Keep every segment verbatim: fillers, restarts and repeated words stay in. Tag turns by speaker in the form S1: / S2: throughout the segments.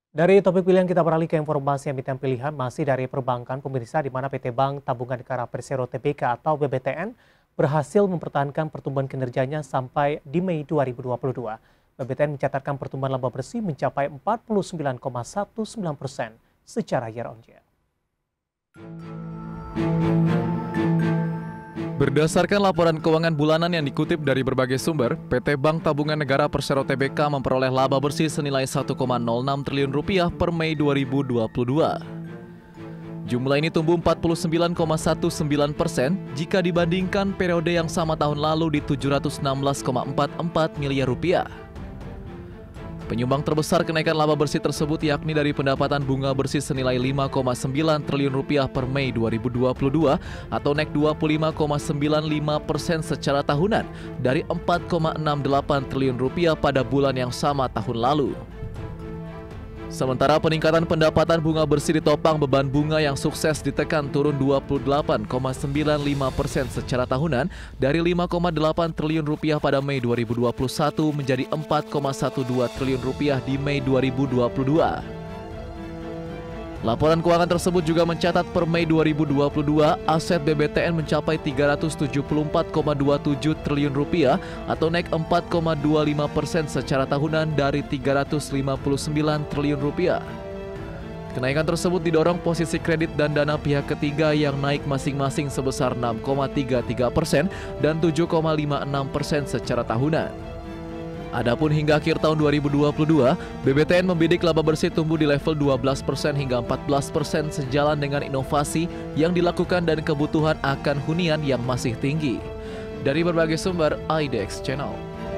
S1: Dari topik pilihan kita beralih ke informasi emiten pilihan masih dari perbankan pemirsa di mana P T Bank Tabungan Negara Persero T B K atau B B T N berhasil mempertahankan pertumbuhan kinerjanya sampai di Mei dua ribu dua puluh dua. B B T N mencatatkan pertumbuhan laba bersih mencapai empat puluh sembilan koma sembilan belas persen secara year on year.
S2: Berdasarkan laporan keuangan bulanan yang dikutip dari berbagai sumber, P T Bank Tabungan Negara Persero T B K memperoleh laba bersih senilai satu koma nol enam triliun rupiah per Mei dua ribu dua puluh dua. Jumlah ini tumbuh empat puluh sembilan koma sembilan belas persen jika dibandingkan periode yang sama tahun lalu di tujuh ratus enam belas koma empat empat miliar rupiah. Penyumbang terbesar kenaikan laba bersih tersebut yakni dari pendapatan bunga bersih senilai lima koma sembilan triliun rupiah per Mei dua ribu dua puluh dua atau naik dua puluh lima koma sembilan lima persen secara tahunan dari empat koma enam delapan triliun rupiah pada bulan yang sama tahun lalu. Sementara peningkatan pendapatan bunga bersih ditopang beban bunga yang sukses ditekan turun dua puluh delapan koma sembilan lima persen secara tahunan dari lima koma delapan triliun rupiah pada Mei dua ribu dua puluh satu menjadi empat koma dua belas triliun rupiah di Mei dua ribu dua puluh dua. Laporan keuangan tersebut juga mencatat per Mei dua ribu dua puluh dua aset B B T N mencapai tiga ratus tujuh puluh empat koma dua tujuh triliun rupiah atau naik empat koma dua lima persen secara tahunan dari tiga ratus lima puluh sembilan triliun rupiah. Kenaikan tersebut didorong posisi kredit dan dana pihak ketiga yang naik masing-masing sebesar enam koma tiga tiga persen dan tujuh koma lima enam persen secara tahunan. Adapun hingga akhir tahun dua ribu dua puluh dua, B B T N membidik laba bersih tumbuh di level dua belas persen hingga empat belas persen sejalan dengan inovasi yang dilakukan dan kebutuhan akan hunian yang masih tinggi. Dari berbagai sumber, I D X Channel.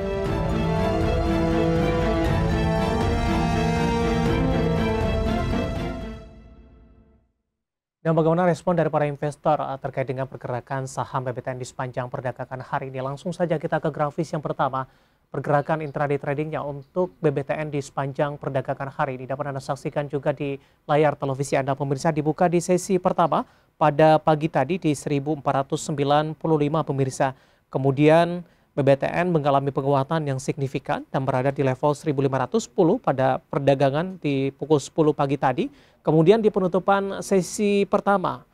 S1: Dan bagaimana respon dari para investor terkait dengan pergerakan saham B B T N di sepanjang perdagangan hari ini? Langsung saja kita ke grafis yang pertama. Pergerakan intraday tradingnya untuk B B T N di sepanjang perdagangan hari ini dapat Anda saksikan juga di layar televisi Anda pemirsa. Dibuka di sesi pertama pada pagi tadi di seribu empat ratus sembilan puluh lima pemirsa. Kemudian B B T N mengalami penguatan yang signifikan dan berada di level seribu lima ratus sepuluh pada perdagangan di pukul sepuluh pagi tadi. Kemudian di penutupan sesi pertama,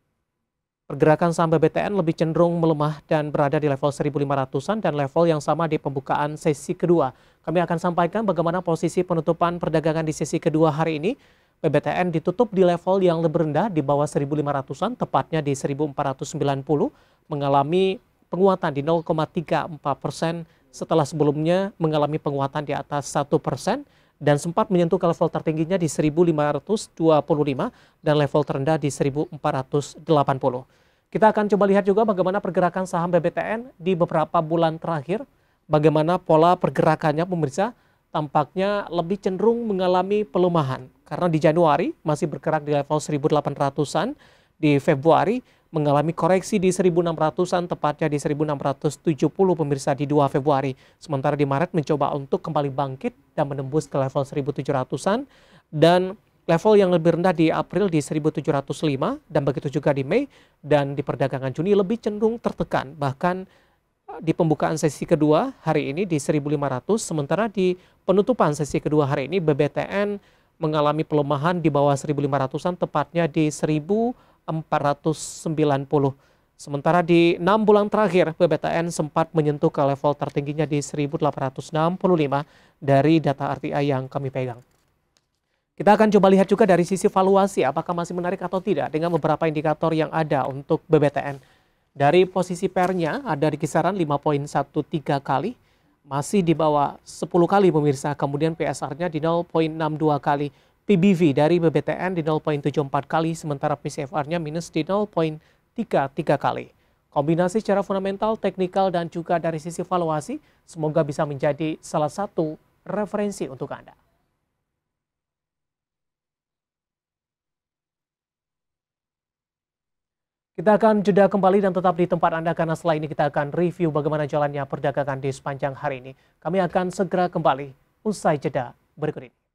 S1: pergerakan saham B B T N lebih cenderung melemah dan berada di level seribu lima ratusan dan level yang sama di pembukaan sesi kedua. Kami akan sampaikan bagaimana posisi penutupan perdagangan di sesi kedua hari ini. B B T N ditutup di level yang lebih rendah di bawah seribu lima ratusan, tepatnya di seribu empat ratus sembilan puluh, mengalami penguatan di nol koma tiga empat persen setelah sebelumnya mengalami penguatan di atas satu persen dan sempat menyentuh ke level tertingginya di seribu lima ratus dua puluh lima dan level terendah di seribu empat ratus delapan puluh. Kita akan coba lihat juga bagaimana pergerakan saham B B T N di beberapa bulan terakhir. Bagaimana pola pergerakannya pemirsa, tampaknya lebih cenderung mengalami pelemahan. Karena di Januari masih bergerak di level seribu delapan ratusan, di Februari mengalami koreksi di seribu enam ratusan, tepatnya di seribu enam ratus tujuh puluh pemirsa di dua Februari. Sementara di Maret mencoba untuk kembali bangkit dan menembus ke level seribu tujuh ratusan dan level yang lebih rendah di April di seribu tujuh ratus lima dan begitu juga di Mei, dan di perdagangan Juni lebih cenderung tertekan. Bahkan di pembukaan sesi kedua hari ini di seribu lima ratus, sementara di penutupan sesi kedua hari ini B B T N mengalami pelemahan di bawah seribu lima ratusan, tepatnya di seribu empat ratus sembilan puluh. Sementara di enam bulan terakhir B B T N sempat menyentuh ke level tertingginya di seribu delapan ratus enam puluh lima dari data R T I yang kami pegang. Kita akan coba lihat juga dari sisi valuasi apakah masih menarik atau tidak dengan beberapa indikator yang ada untuk B B T N. Dari posisi P E R-nya ada di kisaran lima koma satu tiga kali, masih di bawah sepuluh kali pemirsa. Kemudian P S R-nya di nol koma enam dua kali. P B V dari B B T N di nol koma tujuh empat kali, sementara P C F R-nya minus di nol koma tiga tiga kali. Kombinasi secara fundamental, teknikal, dan juga dari sisi valuasi, semoga bisa menjadi salah satu referensi untuk Anda. Kita akan jeda kembali dan tetap di tempat Anda karena setelah ini kita akan review bagaimana jalannya perdagangan di sepanjang hari ini. Kami akan segera kembali usai jeda berikut ini.